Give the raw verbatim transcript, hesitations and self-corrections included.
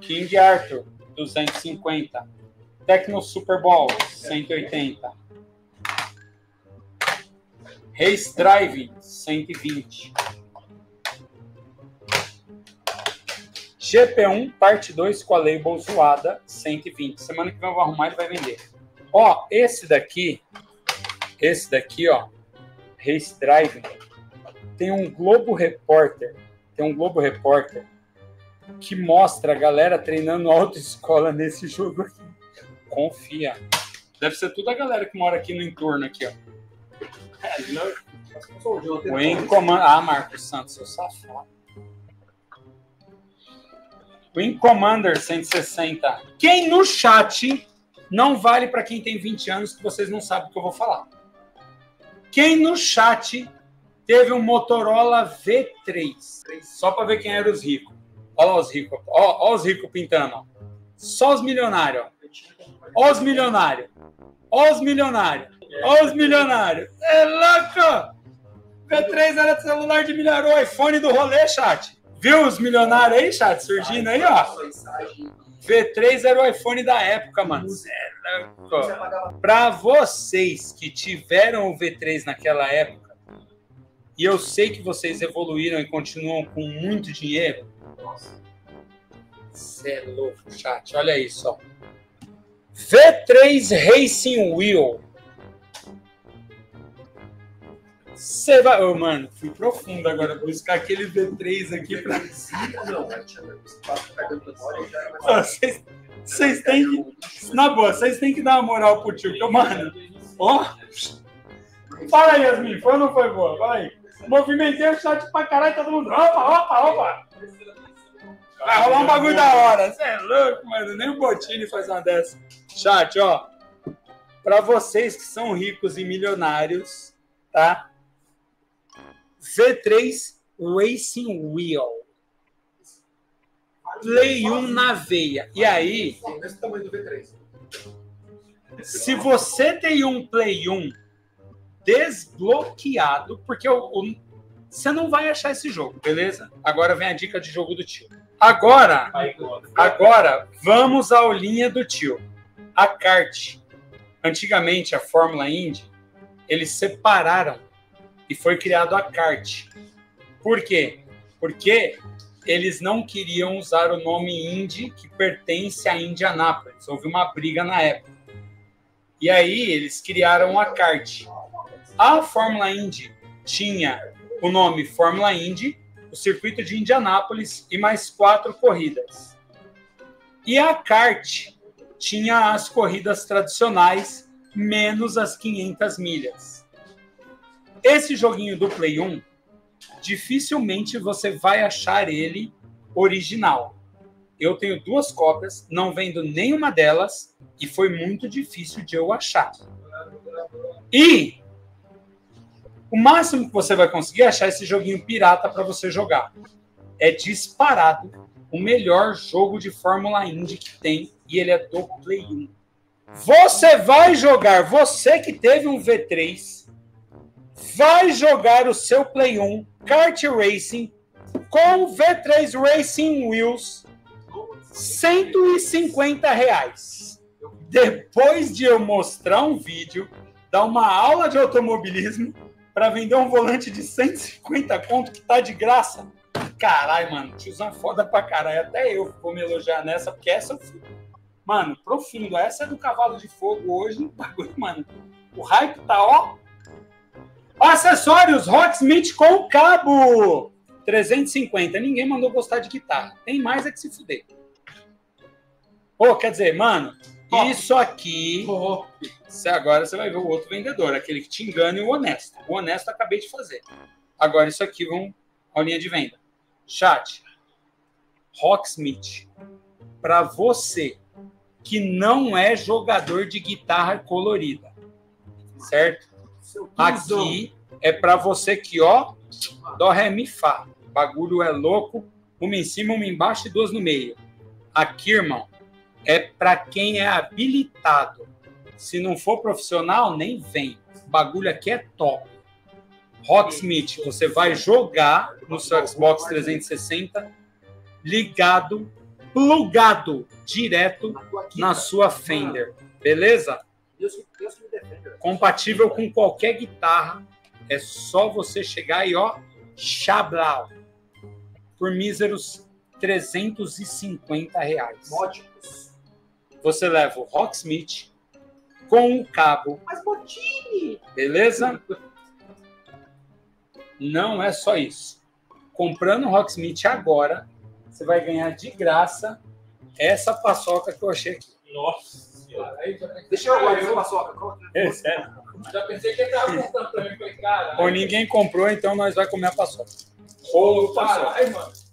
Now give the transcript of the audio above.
King Arthur, duzentos e cinquenta. Tecno Super Bowl, cento e oitenta. Race Drive, cento e vinte. G P um, parte dois com a label zoada, cento e vinte. Semana que vem eu vou arrumar e vai vender. Ó, esse daqui, esse daqui, ó, Race Drive, tem um Globo Repórter, tem um Globo Repórter que mostra a galera treinando autoescola nesse jogo aqui. Confia. Deve ser toda a galera que mora aqui no entorno aqui, ó. O Wing Commander... Ah, Marcos Santos, seu safado. Wing Commander cento e sessenta. Quem no chat não vale para quem tem vinte anos, que vocês não sabem o que eu vou falar. Quem no chat teve um Motorola V três? Só para ver quem eram os ricos. Olha lá os ricos. Olha os ricos pintando. Ó. Só os milionários. Olha os milionários. Olha os milionários. Olha os milionários. É louco! V três era celular de milionário. O iPhone do rolê, chat. Viu os milionários aí, chat? Surgindo aí, ó. V três era o iPhone da época, mano. É louco. Pra vocês que tiveram o V três naquela época, e eu sei que vocês evoluíram e continuam com muito dinheiro, você é louco, chat. Olha isso, ó. V três Racing Wheel. Você vai... Oh, mano, fui profundo agora. Buscar aquele V três aqui pra... Vocês, vocês têm que... Na boa, vocês têm que dar uma moral pro tio. Porque, mano... Ó... Oh. Fala aí, Yasmin. Foi ou não foi boa? Fala aí. Movimentei o chat pra caralho. Todo mundo... Opa, opa, opa. Vai rolar um bagulho da hora. Você é louco, mano. Nem o Botini faz uma dessa. Chat, ó. Pra vocês que são ricos e milionários, tá? V três Racing Wheel. Play um na veia. E aí, esse tamanho do V três. Se você tem um Play um desbloqueado, porque o, o, você não vai achar esse jogo, beleza? Agora vem a dica de jogo do tio. Agora, agora vamos à aulinha do tio. A kart. Antigamente, a Fórmula Indy, eles separaram e foi criado a kart. Por quê? Porque eles não queriam usar o nome Indy, que pertence a Indianápolis. Houve uma briga na época. E aí eles criaram a kart. A Fórmula Indy tinha o nome Fórmula Indy, o circuito de Indianápolis e mais quatro corridas. E a kart tinha as corridas tradicionais, menos as quinhentas milhas. Esse joguinho do Play um, dificilmente você vai achar ele original. Eu tenho duas cópias, não vendo nenhuma delas, e foi muito difícil de eu achar. E o máximo que você vai conseguir é achar esse joguinho pirata para você jogar. É disparado o melhor jogo de Fórmula Indy que tem, e ele é do Play um. Você vai jogar, você que teve um V três, vai jogar o seu Play um Kart Racing com V três Racing Wheels, cento e cinquenta reais. Depois de eu mostrar um vídeo, dar uma aula de automobilismo para vender um volante de cento e cinquenta conto que tá de graça. Caralho, mano, tiozão foda pra caralho. Até eu vou me elogiar nessa, porque essa eu fui. Mano, profundo. Essa é do Cavalo de Fogo hoje. Mano, o hype tá, ó. Acessórios Rocksmith com cabo. trezentos e cinquenta. Ninguém mandou gostar de guitarra. Tem mais é que se fuder. Pô, quer dizer, mano, oh. Isso aqui... Oh. Agora você vai ver o outro vendedor. Aquele que te engana e o honesto. O honesto eu acabei de fazer. Agora isso aqui vão a linha de venda. Chat. Rocksmith. Para você que não é jogador de guitarra colorida. Certo? Aqui é para você que, ó, dó, ré, mi, fá. O bagulho é louco. Uma em cima, uma embaixo e duas no meio. Aqui, irmão, é para quem é habilitado. Se não for profissional, nem vem. O bagulho aqui é top. Rocksmith, você vai jogar no seu Xbox trezentos e sessenta ligado plugado direto na sua Fender, beleza? Deus, Deus me defenda. Compatível com qualquer guitarra, é só você chegar e ó, chablau, por míseros trezentos e cinquenta reais. Módicos. Você leva o Rocksmith com o cabo, Mas Botini! beleza? Não é só isso. Comprando o Rocksmith agora, você vai ganhar de graça essa paçoca que eu achei aqui. Nossa senhora. Aí já pensei, Deixa eu agora essa paçoca. É sério? já pensei que ele tava comprando pra mim. Falei, cara. Ou ninguém comprou, então nós vamos comer a paçoca. Ou paçoca. Caralho, mano.